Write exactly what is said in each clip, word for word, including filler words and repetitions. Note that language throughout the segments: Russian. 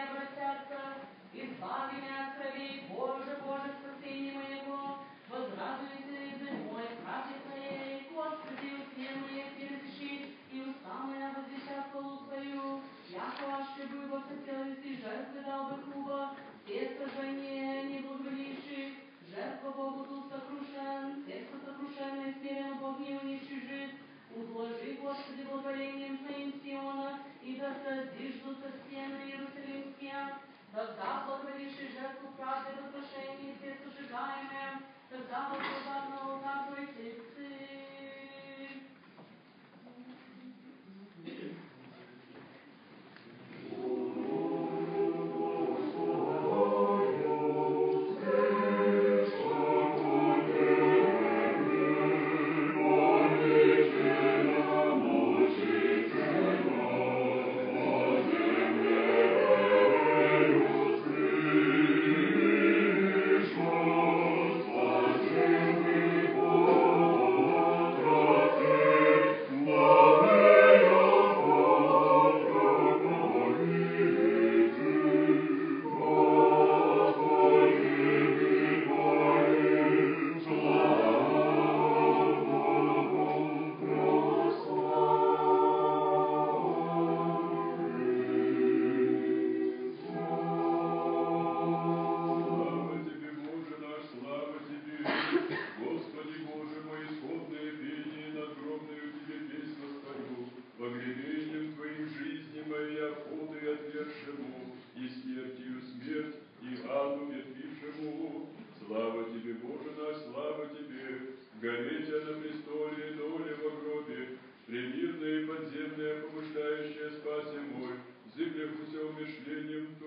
Твои обратятся. Избави меня от кровей, Боже, Боже, спасение моего. Возрадуйся язык мой в правде Твоей. Господи, уста мои перепиши, и уста моя возвещат хвалу Твою. Яко аще бы во хотел, если жертвы дал бы хуба, все сожжения не благоволивших. Жертва Богу тут сокрушен, сердце сокрушенное, смиренно Бог не уничижит. Узложи, Господи, благоволением Твоим Сиона, и да созиждутся стены Иерусалимские. Тогда благоволивший жертву правды в отношении все сожигаемые, тогда возгласят на алтарь Твой тельцы.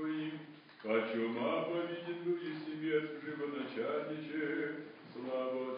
О чем повиден был и себе живоначальниче, слава